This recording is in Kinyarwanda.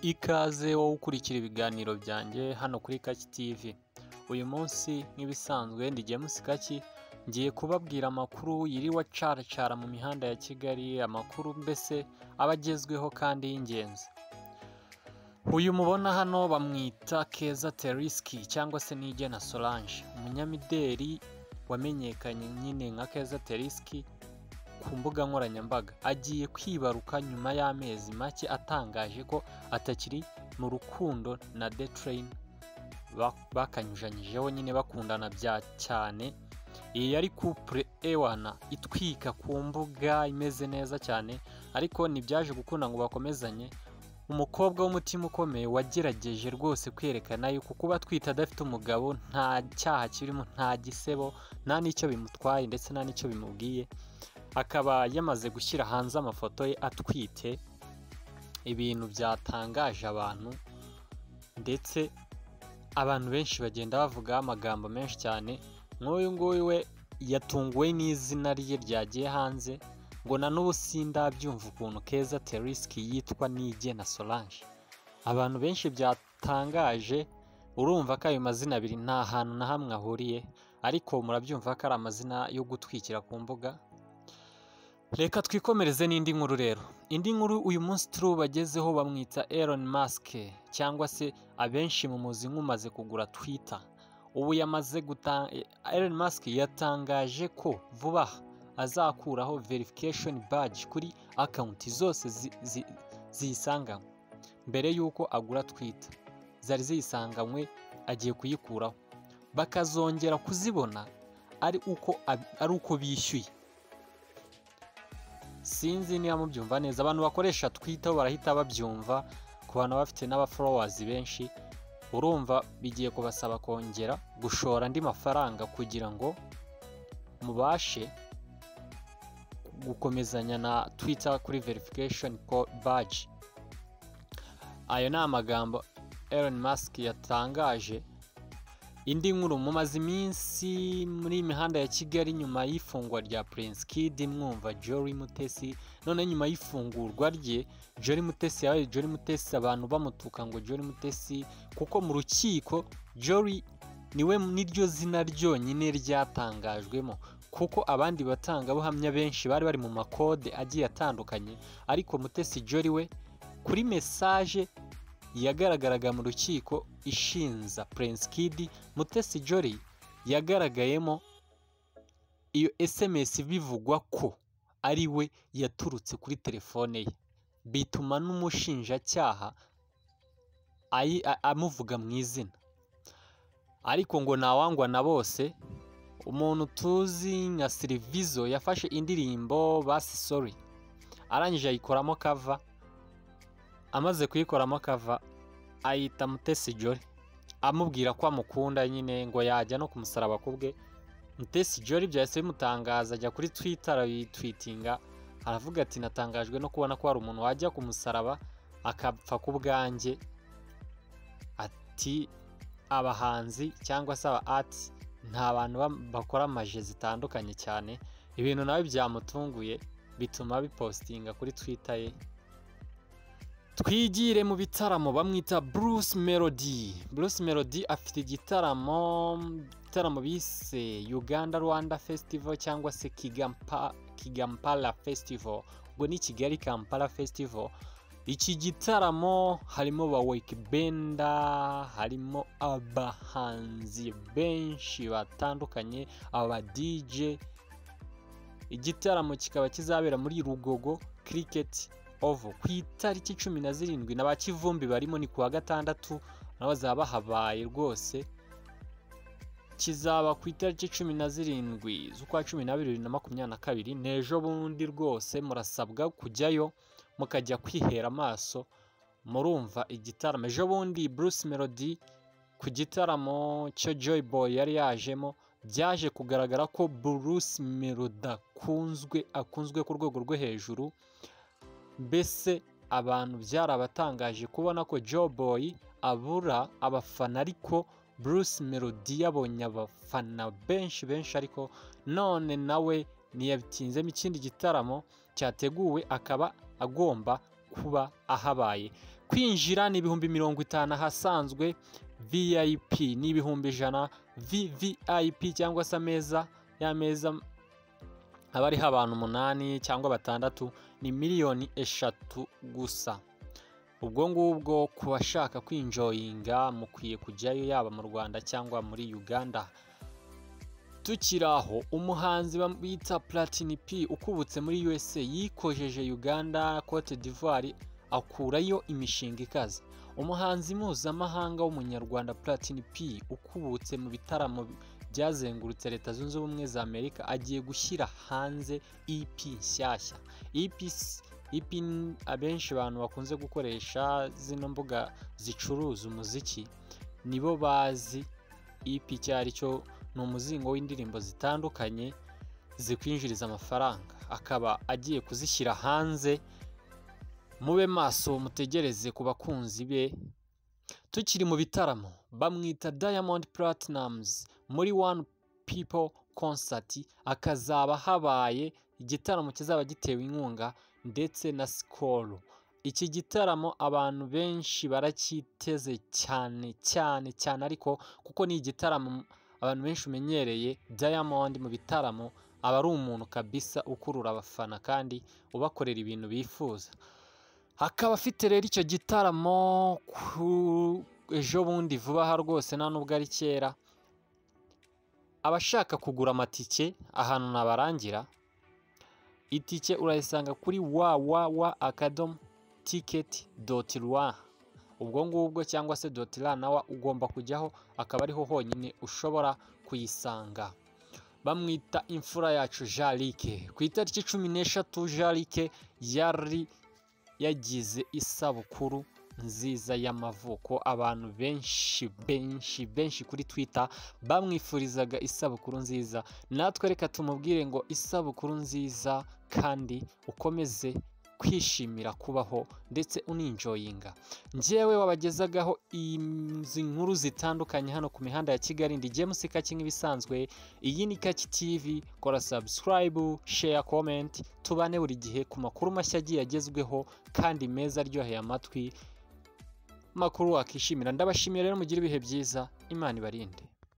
Ikaze wowe ukurikira ibiganiro byanjye hano kuri Kaki TV. Uyu munsi nk'ibisanzwe ndi James Kaki, ngiye kubabwira amakuru yiriwe acaracara mu mihanda ya Kigali, amakuru mbese abagezweho kandi y'ingenzi. Uyu mubona hano bamwita Keza Teriski cyangwa se Nigena Solange, umunyamideli wamenyekanye nyine nka Keza Teriski ku mbuga nkoranyambaga. Agiye kwibaruka nyuma y'amezi make atangaje ko atakiri mu rukundo na The Train bakanyujanyijeho nyine bakundana bya cyane. Iyi yari couple ewana itwika ku mbuga imeze neza cyane, ariko ntibyaje gukunda ngo bakomezanye. Umukobwa w'umutima ukomeye wagerageje rwose kwerekana yuko kuba twita adafite umugabo nta cyaha kirimo, nta gisebo, nta n'icyo bimutwaye ndetse nta n'icyo bimubwiye. Akaba yamaze gushyira hanze amafoto ye atwite, ibintu byatangaje abantu ndetse abantu benshi bagenda bavugaho amagambo menshi cyane. Nk'uyu nguyu we yatunguwe n'izina rye ryagiye hanze, ngo na n'ubu sindabyumva ukuntu Keza Teriski yitwa Nigena Solange. Abantu benshi byatangaje, urumva ko ayo mazina abiri nta hantu na hamwe ahuriye, ariko murabyumva ko ari amazina yo gutwikira ku mbuga. Reka twikomereze n'indi nkuru rero. Indi nkuru uyu munsi turubagezeho bamwita Elon Musk, cyangwa se abenshi mu muzi nk'umaze kugura Twitter. Ubu yamaze Elon Musk yatangaje ko vuba azakuraho verification badge kuri account zose ziyisanganywe. Mbere yuko agura Twitter zari ziyisanganywe, agiye kuyikuraho, bakazongera kuzibona ari uko bishyuye. Sinzi niba mubyumva neza. Abantu bakoresha Twitter barahita babyumva, ku bantu bafite n'abafollowers benshi. Urumva bigiye kubasaba kongera gushora andi mafaranga kugira ngo mubashe gukomezanya na Twitter kuri verification badge. Ayo ni amagambo Elon Musk yatangaje. Indi nkuru, mumaze iminsi muri imihanda ya Kigali nyuma y'ifungwa rya Prince Kid mwumva Jolly Mutesi. None nyuma y'ifungurwa rye Jolly Mutesi yabaye Jolly Mutesi, abantu bamutuka ngo Jolly Mutesi, kuko mu rukiko Jolly niryo zina ryonyine ryatangajwemo, kuko abandi batangabuhamya benshi bari bari mu makode agiye atandukanye. Ariko Mutesi Jolly we kuri message yagaragaraga mu rukiko ishinza Prince Kid, Mutesi Jolly yagaragayemo iyo SMS bivugwa ko ari we yaturutse kuri telefone ye, bituma n'umushinjacyaha amuvuga mu izina. Ariko ngo ntawangwa na bose. Umuntu tuzi nka Silvizo yafashe indirimbo basi sorry, arangije ayikoramo cover. Amaze kuyikoramo cover ayita Mutesi Jolly, amubwira ko amukunda nyine, ngo yajya no kumusaraba kubwe. Mutesi Jolly byahise bimutangaza, ajya kuri Twitter arayitwitinga, aravuga ati natangajwe no kubona ko hari umuntu wajya kumusaraba akapfa ku bwanjye. Ati abahanzi cyangwa se aba arts nta bantu bakora amaje zitandukanye cyane. Ibintu nawe byamutunguye bituma bipostinga kuri Twitter ye. Twigire mu bitaramo bamwita Bruce Melody. Bruce Melody afite igitaramo bise Uganda Rwanda Festival cyangwa se Kigampala Festival. Ubwo ni Kigali Kampala Festival. Iki gitaramo harimo ba Wakebenda, harimo abahanzi benshi batandukanye, aba DJ. Igitaramo kikaba kizabera muri Rugogo Cricket Oval ku itariki 17, n'aba Kivumbi barimo ni kuwa gatandatu nabo bazaba bahabaye rwose. Kizaba ku itariki 17 z'ukwa 12 na 2022, n'ejo bundi rwose. Murasabwa kujyayo mukajya kwihera amaso. Murumva igitaramo ejo bundi Bruce Melody ku gitaramo cyo Joy Boy yari yajemo, byaje kugaragara ko Bruce Melody akunzwe ku rwego rwo hejuru. Mbese abantu byarabatangaje kubona ko Joy Boy abura abafana, ariko Bruce Melody yabonye abafana benshi. Ariko none nawe ntiyabitinzemo, ikindi gitaramo cyateguwe akaba agomba kuba ahabaye. Kwinjira ni ibihumbi 50 ahasanzwe, VIP ni ibihumbi 100, VVIP cyangwa se y'ameza aba ariho abantu 8 cyangwa 6 ni miliyoni 3 gusa. Ubwo ngubwo ku bashaka kwinjoyinga mukwiye kujyayo, yaba mu Rwanda cyangwa muri Uganda. Tukiraho, umuhanzi bita Platini P ukubutse muri USA yikojeje Uganda, Cote d'Ivoire akurayo imishinga ikaze. Umuhanzi mpuzamahanga w'umunyarwanda Platini P ukubutse mu bitaramo byazengurutse Leta Zunze Ubumwe za Amerika agiye gushyira hanze EP nshyashya. EP abenshi abantu bakunze gukoresha zino mbuga zicuruza umuziki nibo bazi EP cyari cyo. Ni umuzingo w'indirimbo zitandukanye zikwinjiriza amafaranga, akaba agiye kuzishyira hanze. Mube maso mutegereze ku bakunzi be. Tukiri mu bitaramo, bamwita Diamond Platnumz muri One People Concert, akazaba habaye igitaramo kizaba gitewe inkunga ndetse na Skol. Iki gitaramo abantu benshi baracyiteze cyane ariko kuko ni igitaramo abantu benshi umenyereye, Diamond mu bitaramo aba ari umuntu kabisa ukurura abafana kandi ubakorera ibintu bifuza. Akaba afite rero icyo gitaramo ejo bundi vuba aha rwose, nta nubwo ari kera. Abashaka kugura amatike ahantu nabarangira, itike urayisanga kuri www.ticket.rwa. ubwo ngubwo cyangwa se .rwa nawe ugomba kujyaho, akaba ariho honyine ushobora kuyisanga. Bamwita imfura yacu Jalike. Ku itariki 13 Jalike yari yagize isabukuru nziza y'amavuko. Abantu benshi kuri Twitter bamwifurizaga isabukuru nziza. Natwe reka tumubwire ngo isabukuru nziza kandi ukomeze kwishimira kubaho ndetse uninjoyinga. Njyewe wabagezagaho izi nkuru zitandukanye hano ku mihanda ya Kigali, ndi James Kaki nk'ibisanzwe. Iyi ni Kaki TV, kora subscribe, share, comment, tubane buri gihe ku makuru mashya agiye agezweho kandi meza aryoheye amatwi, makuru wakishimira. Ndabashimiye rero, mugire ibihe byiza, Imana ibarinde.